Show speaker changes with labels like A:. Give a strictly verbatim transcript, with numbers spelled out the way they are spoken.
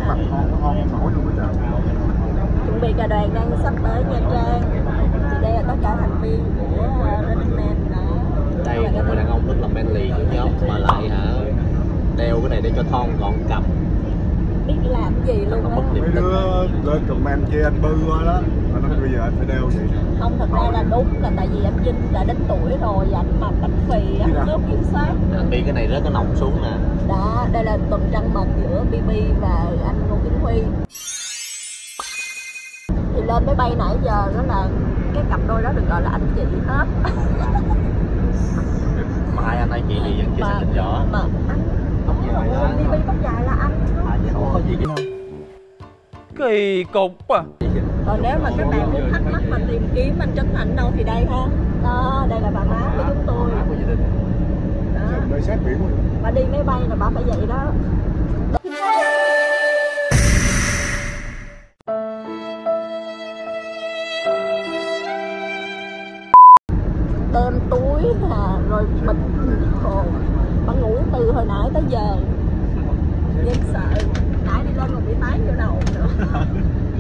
A: mặt ngon nó ngon nổi luôn đó trời.
B: Chuẩn bị cả đoàn đang sắp tới Nha Trang. Thì đây là tất cả thành viên của Running Man đó.
C: Đây một người đàn ông rất là manly của nhóm mà lại hả đeo cái này để cho thon gọn cầm.
B: Biết làm gì luôn á.
A: Mấy đứa lên comment chê anh bư quá đó, anh bây giờ anh phải đeo vậy.
B: Không, thật ra là đúng là tại vì anh Vinh đã đến tuổi rồi, anh mà bánh phì anh không kiểm soát.
C: Anh đi cái này rất có nồng xuống nè.
B: Đó, đây là tuần trăng mật giữa bê bê và anh Ngô Kiến Huy. Thì lên máy bay nãy giờ đó là cái cặp đôi đó được gọi là anh chị hết.
C: Mà hai anh ấy chị thì vẫn chưa xác định rõ.
B: Mà anh tóc dài là bê bê tóc dài là anh.
C: À vậy không có gì cái
D: kỳ cục à.
B: Còn nếu mà các bạn muốn thắc mắc mà tìm kiếm anh Trấn Thành đâu thì đây ha. Đó, đây là bà má của chúng tôi. Đó.
A: Đây sát biển rồi.
B: Bà đi máy bay là bà phải vậy đó. Đem túi nè, rồi bịch hồn. Bà ngủ từ hồi nãy tới giờ. Em sợ nãy đi lên còn bị tái vô đầu nữa.